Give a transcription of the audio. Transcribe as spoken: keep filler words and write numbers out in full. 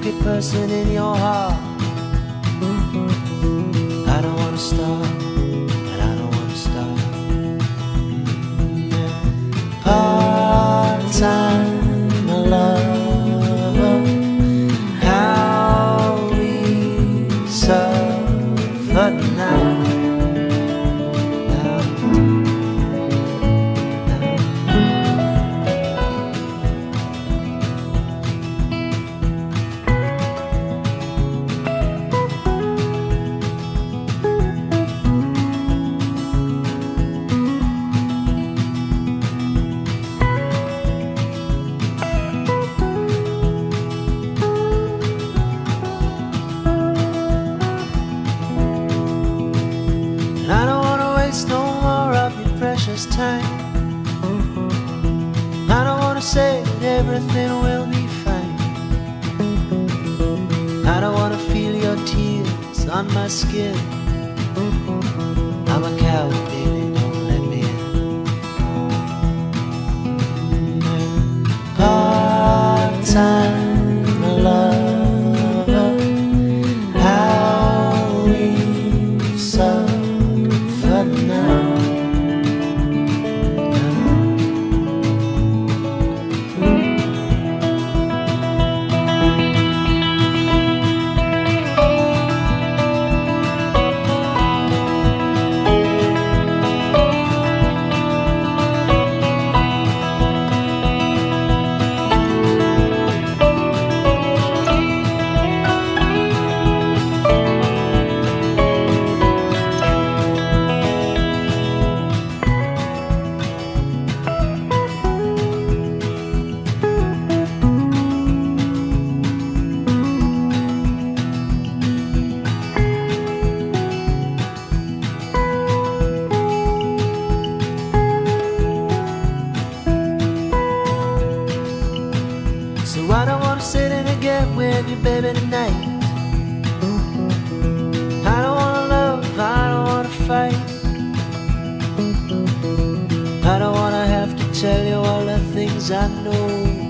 lucky person in your heart. I don't wanna stop, and I don't wanna stop. Part-time love, how we suffer now. I don't wanna waste no more of your precious time. I don't wanna say that everything will be fine. I don't wanna feel your tears on my skin. I'm a coward, baby, don't let me in. Part-time love, how we suffer now. So I don't wanna sit in and get with you, baby, tonight. I don't wanna love, I don't wanna fight. I don't wanna have to tell you all the things I know.